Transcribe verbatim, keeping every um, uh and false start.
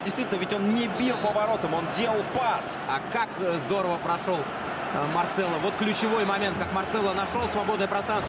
действительно, ведь он не бил поворотом, он делал пас. А как здорово прошел Марсело. Вот ключевой момент, как Марсело нашел свободное пространство.